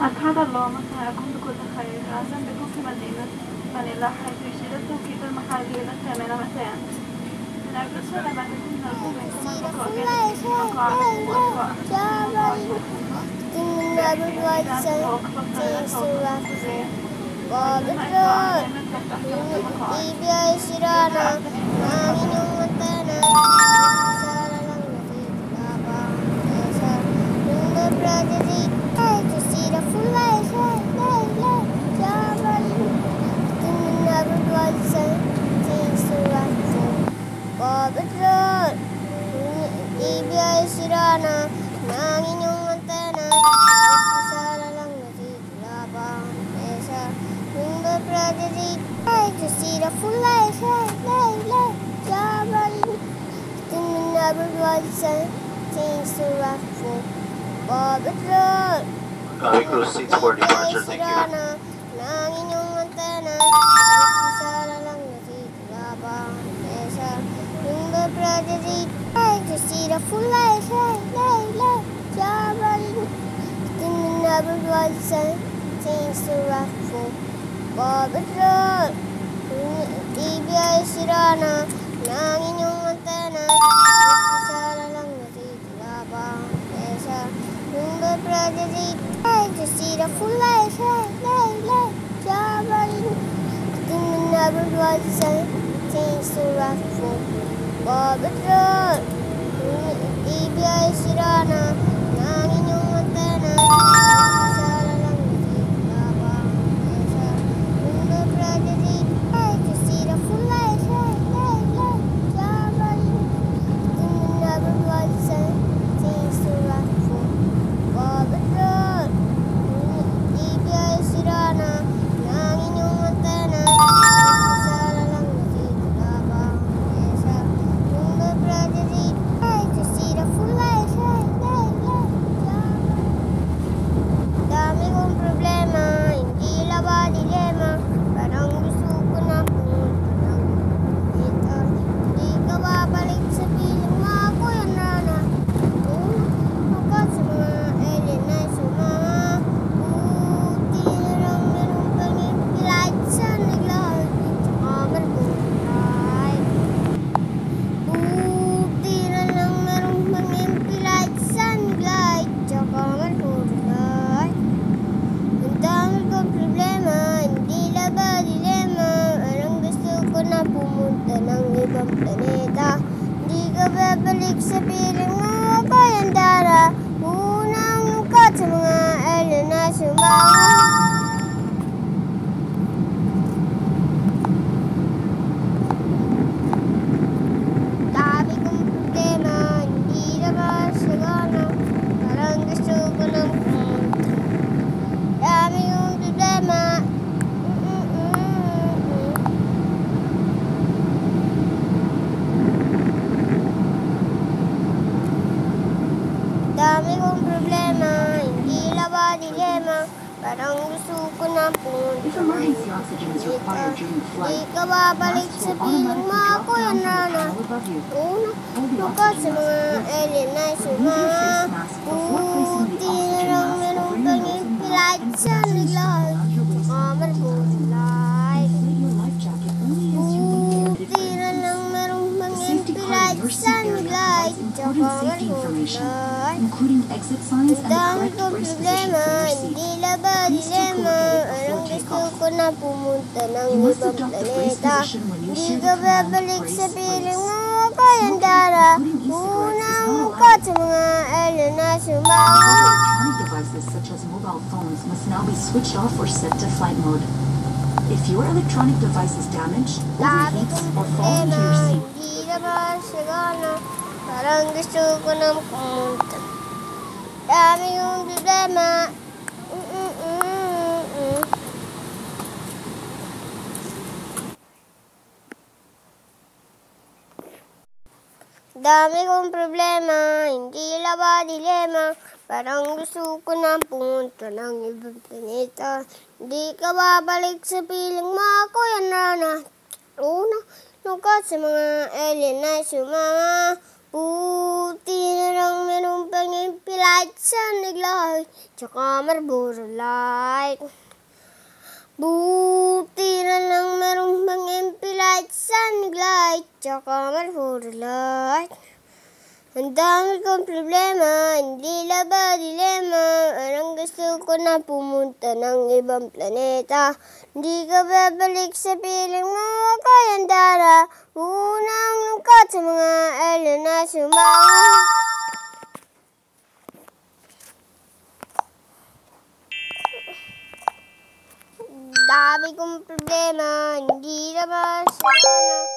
هذا اللهم سيكون بكل خير عزم بكم في مانيلا حيث يشير التوقيت المحلي إلى 8 مساء من أجل السلامة تكون نرجو منكم المقاعد Ibigay sirana ng inyong antena. Sasara lang natitilabang mesa. Yung babradadig ay to see the full life. Jabal. Tingin na berwalsan. Things to rock for. Babatrol. Cruise seats for departure, thank you. Ng inyong antena. Sasara lang natitilabang mesa. Yung babradadig to see the full life, Jabal. Tingin na berwalsan. Things to rock for. Babatrol. Ibigay sirana ng inyong antena. Sasara lang natitilabang mesa. Yung babradadig to see the full life, Jabal. Tingin na berwalsan. Things to rock for. Babatrol. Ibigay sirana ng inyong antena. Sasara lang natitilabang mesa. Yung babradadig to see the full life, Jabal. Tingin na berwalsan. Things to rock for. Babatrol. Ibigay sirana ng inyong antena. Sasara lang natitilabang mesa. Yung babradadig to see the full life, Jabal. Dami kong problema, hindi laba dilema. Parang gusto ko na pumunta ng dito. Hindi ka babalik sa piling mo, ako yan rana. Ako sa mga alien na sumama. Buti na lang merong pangipilay sa naglahat. Tsaka marbuhay. Buti na lang merong pangipilay sa naglahat. Tsaka marbuhay. Ang dami kong problema, hindi laba dilema. Parang gusto ko na pumunta ng ibang planeta. Hindi ka babalik sa piling mo, ako yan dara. Unang lungkot sa mga alien na sumama. Dami kong problema, hindi laba sagana. Parang gusto ko nang pumunta. Dami kong problema. Dami kong problema, hindi laba dilema. Parang gusto ko na pumunta. If emergency oxygen is required during Hindi flight, ka babalik sa piling mo, ako yan rana. above you. Una, lungkot sa mga alien na sumama. Buti na lang merong pangipilay sa naglahat. Tsaka marbuhay. Buti na lang merong pangipilay sa naglahat. Tsaka marbuhay. Including exit signs Ang and the dami correct kong first problema, position for your hindi seat. laba dilema. Anong gusto ko na pumunta ng You must ibang adopt the brace planeta. position when you Hindi hear ka the command babalik brace, sa piling brace. mo, ako yan dara. Unang lungkot sa mga alien na sumama. Electronic devices such as mobile phones must now be switched off or set to flight mode. If your electronic device is damaged, Dami overheats, kong or falls into your problema, seat, hindi naman sagana. Parang gusto ko nang pumunta. Dami kong problema. Dami kong problema, hindi laba dilema. Parang gusto ko na pumunta ng ibang planeta. Hindi ka babalik sa piling mo, ako yan rana. Una, lungkot sa mga alien na sumama. Buti na lang meron pang impilit sa naglay, tsaka Marlboro Light. Buti na lang meron pang impilit sa naglay, tsaka Marlboro Light. Ang dami kong problema, hindi laba dilema. Anong gusto ko na pumunta ng ibang planeta. Hindi ka babalik sa piling mo, kayang dara. Unang lungkot sa mga alien na sumama. Dami kong problema, hindi laba sa